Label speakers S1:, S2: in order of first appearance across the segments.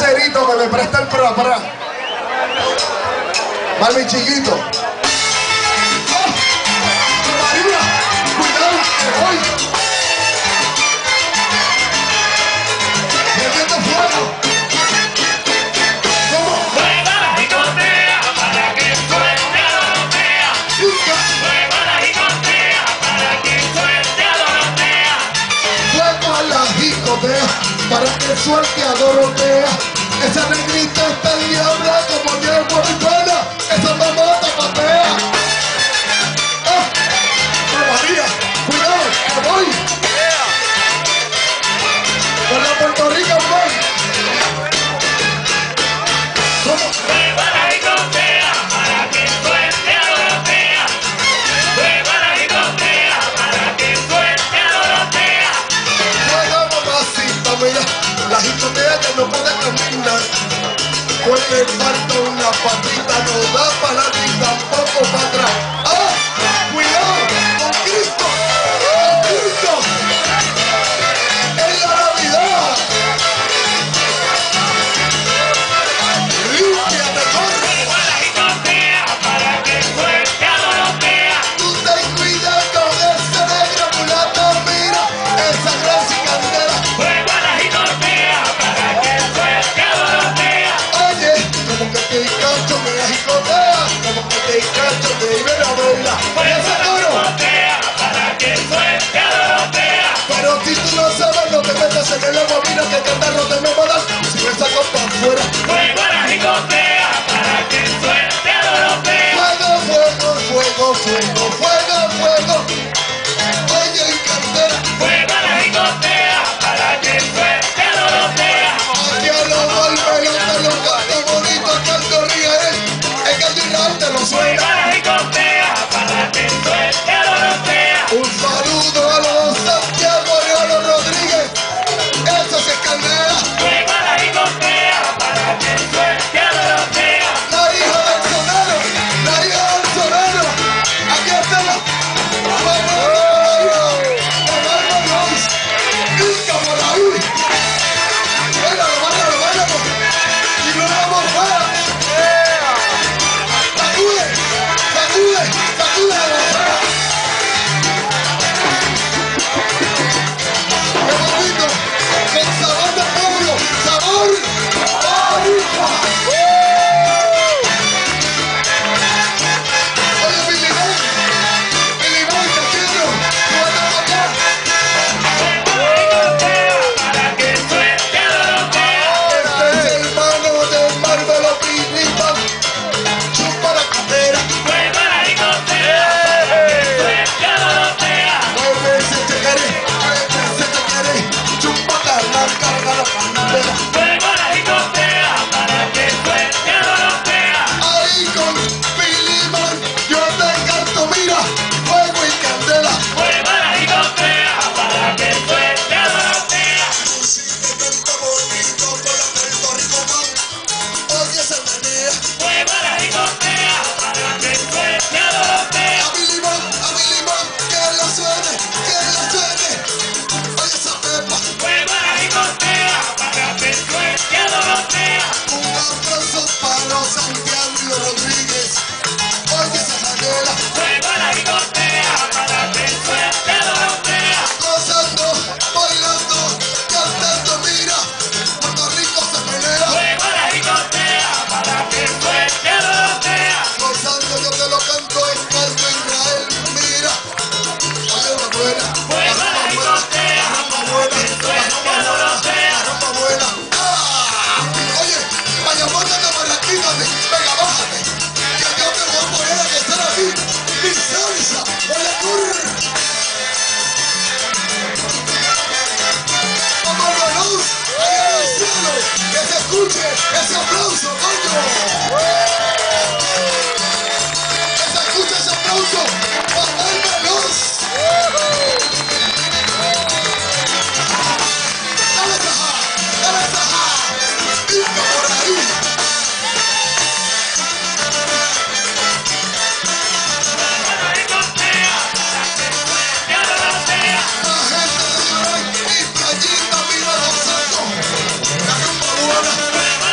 S1: parcerito que me presta el pra. Malmi chiquito. ¡Oh! María, cuidado, que voy. Prendiendo fuego. ¿Cómo?
S2: Mueva la jicotea para que suelte a Dorotea. Mueva la jicotea para que suelte a Dorotea.
S1: Fuego a la jicotea para que suelte a Dorotea. Esa negrita está en diabla como yegua y buena. Esa mamota patea. ¡Ah! María, cuidado, que voy. Con la Puerto Rico, voy. ¿Cómo?
S2: Mueva la jicotea para que suelte a Dorotea. Mueva la jicotea para que suelte a Dorotea.
S1: Juega mamacita, mira, la jicotea que no puede caminar. Pues le falta una patita, no da para la ni tampoco para atrás. ¡Ah! ¡Cuidado! ¡Con Cristo! ¡Con Cristo! ¡En la Navidad! ¡Límpiate, corre!
S2: Mueva la jicotea para que suelte a Dorotea.
S1: Tú ten cuidado de esa negra mulata, mira, esa gracia y candela.
S2: Mueva la jicotea para que suelte a Dorotea.
S1: Oye, como que te cacho de la jicotea, como que te cacho de Iberoamérica.
S2: Mueva
S1: ¡Ese
S2: la
S1: toro!
S2: jicotea para que suelte a Dorotea.
S1: Pero si tú no sabes, no te metas en el agua, mira que cantarro te me va a dar si me saco para afuera.
S2: Mueva la jicotea para que suelte a Dorotea.
S1: Fuego, fuego, fuego, fuego, fuego, fuego. Oye, en candela,
S2: Mueva la jicotea para que suelte a Dorotea.
S1: aquí a lo Valverde te lo canta bonito, canto ríe él. El gallo Israel te lo suena.
S2: Mueva la jicotea para que suelte a Dorotea.
S1: Un saludo a los Santiago y a los Rodríguez. Eso se candela.
S2: Mueva la jicotea para que suelte a Dorotea.
S1: La hija del sonero, la hija del sonero. Aquí está la por ahí. Báilalo, báilalo, báilalo. Y no vamos fuera. Sacude, sacude, sacude la bofea. Qué bonito, con sabor de pueblo, sabor boricua. Oye, Billy Boy, te quiero, tú vas a fallar.
S2: Mueva la jicotea para que suelte a Dorotea.
S1: Este es el hermano de Marvel o Billy Boy. Chupa la cadera,
S2: Mueva la jicotea para que suelte a Dorotea.
S1: mueve ese te quiere, chupa carga la candela.
S2: Mueva la jicotea para que suelte a Dorotea.
S1: Ahí con Billy Boy, yo te canto, mira, fuego y candela.
S2: Mueva la jicotea para que suelte a Dorotea.
S1: Música canta bonito con la Puerto Rico man. Oye esa manera,
S2: Mueva la jicotea para que suelte a Dorotea.
S1: a Billy Boy, que la suene, que la suene. Oye esa pepa,
S2: Mueva la jicotea para que suelte a Dorotea.
S1: un abrazo para los Santiago y los Rodríguez. Oye esa janela,
S2: Mueva la jicotea para que suelte a Dorotea.
S1: gozando, bailando, cantando, mira, Puerto Rico se menea.
S2: Mueva la jicotea para que suelte a Dorotea.
S1: Gozando yo te lo canto en caldo Israel, mira. Oye una buena,
S2: Mueva la jicotea para que suelte a Dorotea.
S1: ropa buena. ¡Ah! Oye, vaya, bótate por aquí, venga, bájate. Que yo te voy a poner a estar aquí. Mi salsa, oye, vamos a la luz, allá en el cielo, que se escuche ese aplauso, coño. Que se escuche ese aplauso, para darme luz. Dale caja, pica por ahí.
S2: Mueva la jicotea para que suelte a Dorotea.
S1: La gente de Llorón y Playita, mira los santos. La rumba buena.
S2: Mueva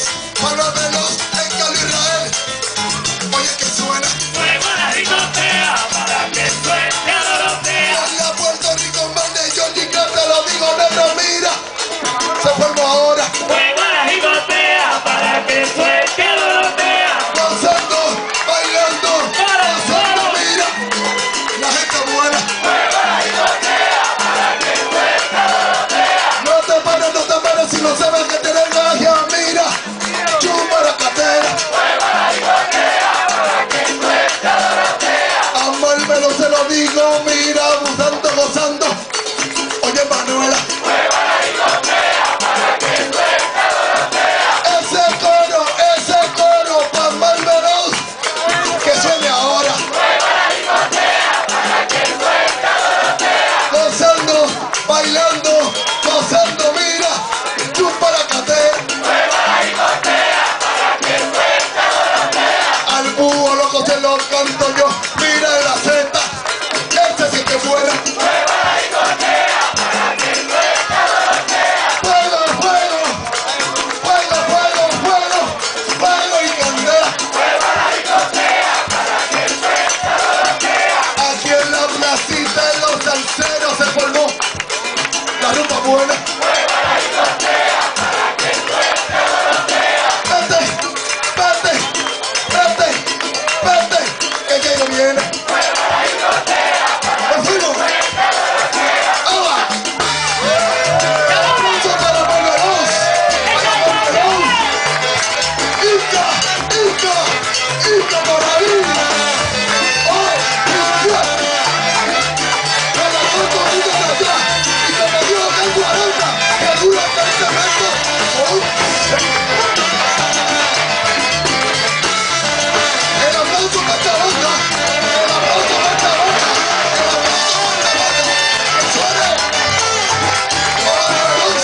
S1: Manuel Veloz en Cali, Israel. Oye que suena.
S2: Fuego a la discoteca para que suelte a Dorotea.
S1: En la Puerto Rico, man de Jordi, que te lo digo, negro, mira. Se formó ahora.
S2: Fuego a la discoteca para que suelte a Dorotea.
S1: Gozando, bailando, gozando, mira. La gente buena.
S2: Fuego a la discoteca para que suelte a Dorotea.
S1: No te pares si no sabes que tienes magia, mira. Chúpara catera.
S2: Fuego a la discoteca para que suelte a Dorotea.
S1: A Marmelo se lo digo, mira, gozando, gozando. Oye, Manuela.
S2: Fuego a la discoteca para que suelte a Dorotea.
S1: Ese coro pa' Marmelo que suene ahora.
S2: Fuego a la discoteca para que suelte a Dorotea.
S1: Gozando, bailando, gozando, mira. Chúpara catera.
S2: Fuego a la discoteca para que suelte a Dorotea.
S1: Al búho loco se lo canto yo. Mira en la seta. Este sí que fuera.
S2: Fuego a la discoteca para que suelte a Dorotea.
S1: Fuego, fuego, fuego, fuego, fuego, fuego y candela.
S2: Fuego a la discoteca para que suelte a Dorotea.
S1: Aquí en la placita de los salseros se formó la rumba buena.
S2: Fuego a la discoteca para que suelte a Dorotea.
S1: Vete, vete, vete, vete, que ya no viene.
S2: Fuego a la discoteca para
S1: ¡Nos fuimos!
S2: suelte a Dorotea.
S1: ¡Ahora! ¡Aplauso para Marmelos! ¡Para Marmelos! ¡Ica! ¡Ica! ¡Ica por ahí! ¡Oh! ¡Ica! ¡Me la foto ahorita de allá! ¡Y que me dio acá en 40! ¡Que dura acá el cemento! ¡Oh! ¡El aplauso para esta banda! ¡El aplauso para esta banda! ¡El aplauso para esta banda! ¡Que suene! ¡Marmelos!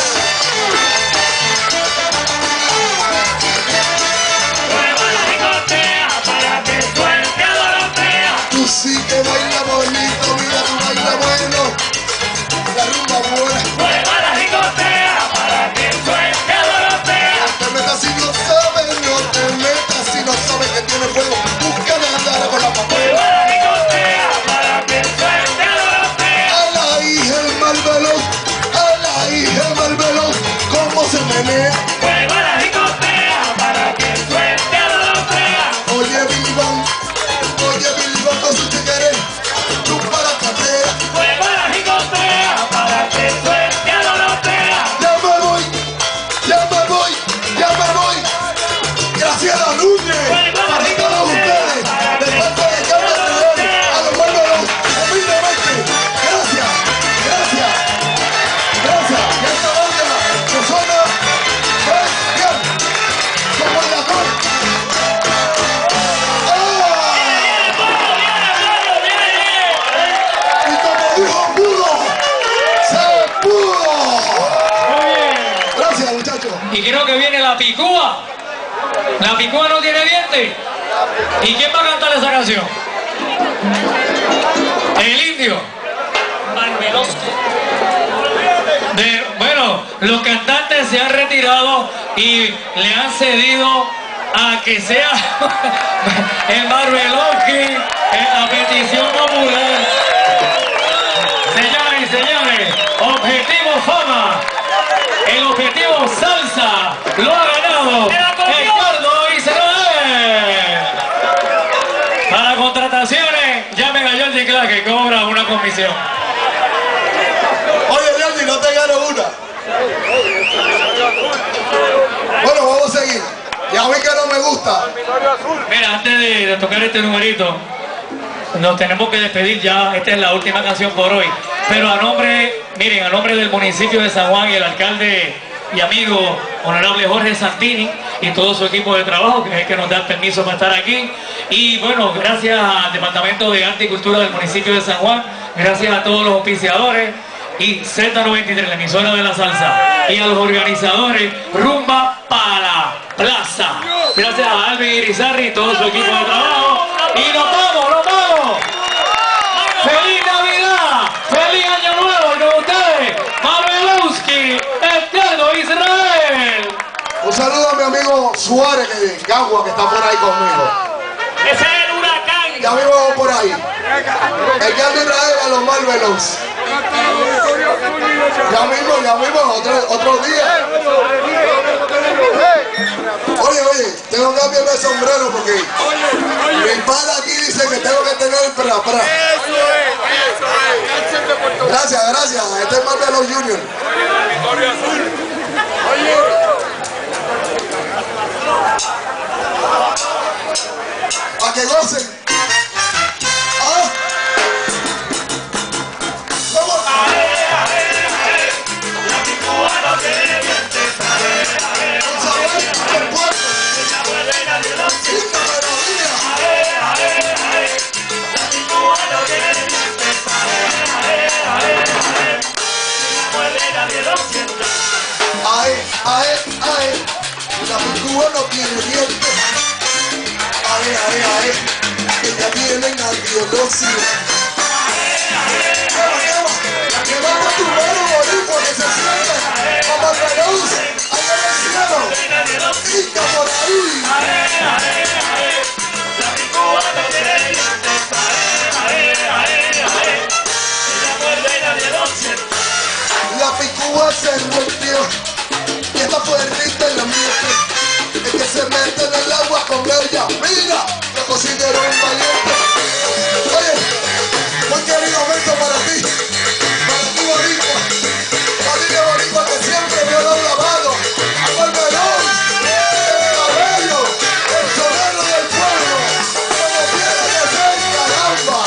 S2: Fuego a la discoteca para que suelte a Dorotea.
S1: Tú sí que bailas bonito, mira tú bailas bueno. La rumba buena.
S2: Fuego a la discoteca para que suelte a Dorotea.
S1: No te metas si no sabes, no te metas si no sabes que tiene fuego. Busca la andara con la
S2: Fuego
S1: papel.
S2: a la discoteca para que suelte a Dorotea.
S1: A la hija el Marmelos, a la hija el Marmelos, cómo se menea.
S2: Fuego a la discoteca para que suelte a Dorotea.
S1: Oye Bilbao, con su chiquere, tú para carrera.
S2: Fuego a la discoteca para que suelte a Dorotea.
S1: Ya me voy, ya me voy, ya me voy. Graciela Núñez, para todos ustedes, de parte de Carmen Redondo, a los Marmelos, humildemente. Gracias, gracias, gracias. Y esta banda que suena bien, como el actor. Y como dijo Pudo, se pudo.
S3: Muy bien.
S1: Gracias, muchachos.
S3: Y creo que viene la picúa. La picúa no tiene dientes. ¿Y quién va a cantar esa canción? El indio. Bueno, los cantantes se han retirado y le han cedido a que sea el Marmeloski en la petición popular. Señoras y señores, objetivo fama. El objetivo salsa lo ha ganado Ricardo Israel. Para contrataciones, llamen a Jordi Clark que cobra una comisión.
S1: Oye, Jordi, no te gano una. Bueno, vamos a seguir. Ya vi que no me gusta.
S3: Mira, antes de tocar este numerito, nos tenemos que despedir ya. Esta es la última canción por hoy. Pero a nombre, miren, a nombre del municipio de San Juan y el alcalde y amigo honorable Jorge Santini y todo su equipo de trabajo, que es el que nos da el permiso para estar aquí. Y bueno, gracias al Departamento de Arte y Cultura del municipio de San Juan, gracias a todos los auspiciadores y Z93, la emisora de la salsa, y a los organizadores Rumba para la Plaza. Gracias a Alvin Irizarry y todo su equipo de trabajo. Y nos vamos, nos vamos. ¡Feliz Navidad! ¡Feliz Año Nuevo! Y con ustedes, Marmeloski, Eterno Israel.
S1: Un saludo a mi amigo Suárez que Gagua, que está por ahí conmigo.
S2: Ese es el huracán.
S1: Ya mismo por ahí. El que anda Israel a los Marvelos. Ya mismo, otro día. Oye, tengo que cambiarme el sombrero porque mi padre aquí dice que tengo que tener el pra. Gracias. Este es Marvelos Junior. Para que gocen. La picúa no tiene dientes. Que ya vienen al Dionisio. Que va a tu mano boricua que se siente. Como Reus, allá en el cielo. Pica por ahí.
S2: La picúa no tiene dientes. Ella muerde y nadie lo siente.
S1: La picúa se rompió. Y esta fuertita en la ambiente. El que se mete en el agua con ella. Mira, lo considero un valiente. Oye, muy querido beso para ti boricua. Familia boricua que siempre me ha dado lavado. A Marvelón, el cabello, el sonero del pueblo. Como tiene que ser, caramba.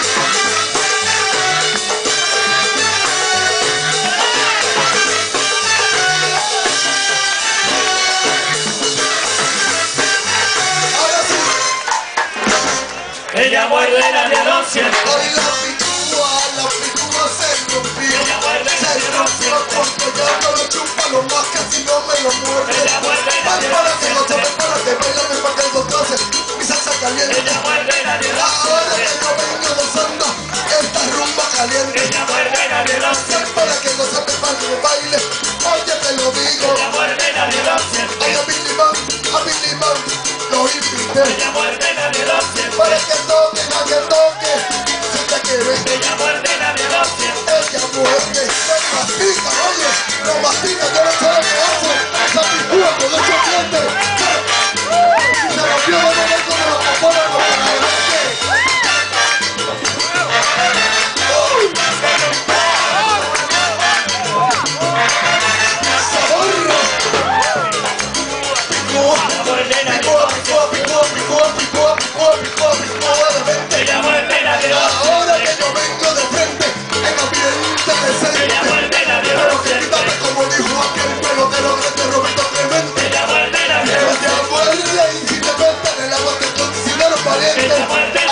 S2: Ella muerde y nadie lo siente.
S1: Hoy la picúa se rompió. Se rompió porque ya no lo chupa lo más que si no me lo muerde. Ven para que no se ven para que bailame para que lo goce. Mi salsa caliente. Ahora que yo vengo gozando esta rumba caliente. Ven para que no se me para que baile. Oye te lo digo. Ay, a Billy Man, lo invité. Para que toque, si te quiere.
S2: Ella muerde y nadie lo siente.
S1: Ella muerde, me mastica, oye, lo mastica, yo no sé lo que hace. Esa picúa con 8 dientes. Se rompió, vamos a ver cómo lo compone con la ahora que yo vengo de frente, en ambiente decente. Pero que quítate como dijo aquel pelotero grande Roberto Clemente. Ella muerde y si te mete en el agua te considero valiente.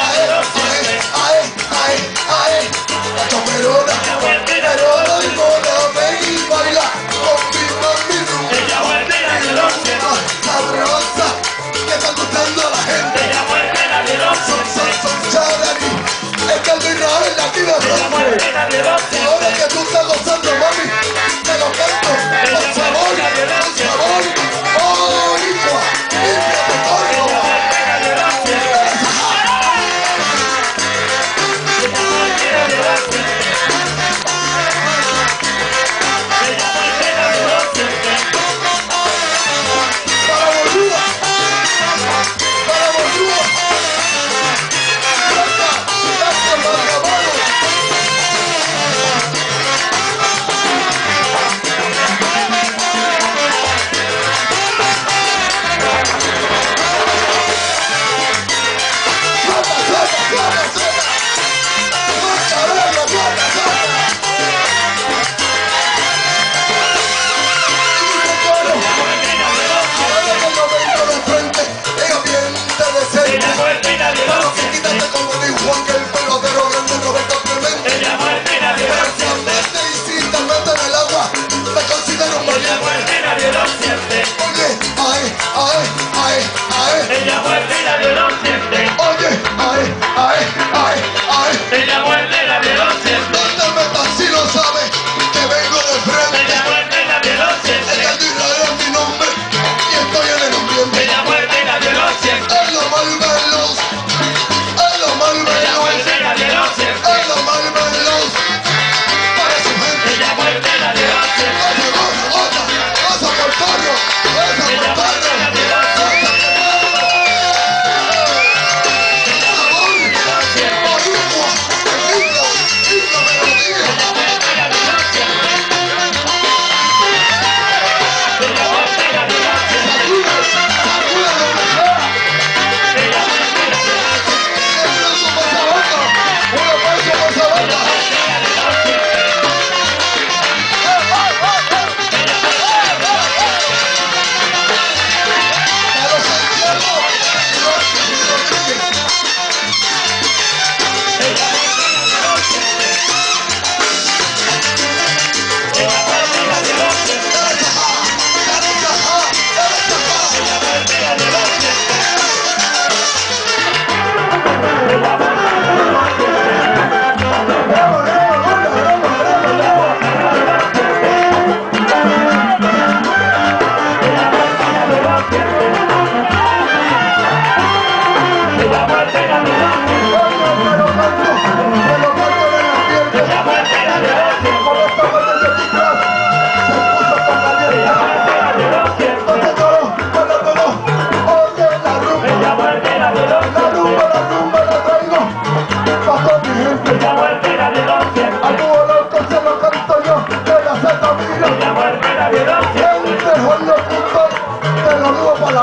S1: Ae, la choperona, pero y mona, ven y baila con mi mami rumba. Sabrosa, que está gustando a la gente. Son charani. Es que el Israel aquí de frente. Ahora que tú estás gozando, mami, te lo canto con sabor. Oh, hijo, límpiate, corro. Bien.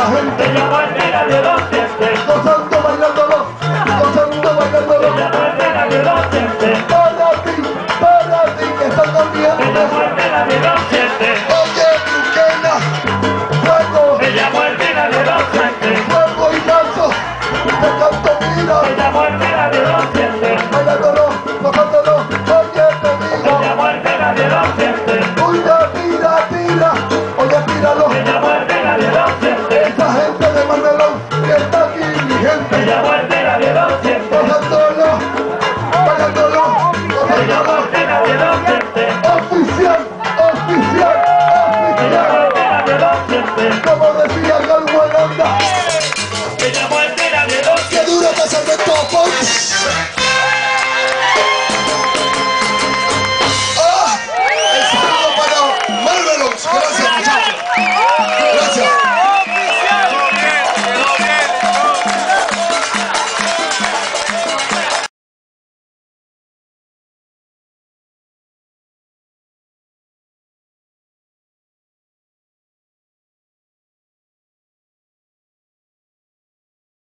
S1: gente
S2: se llama el día de los dientes.
S1: gozando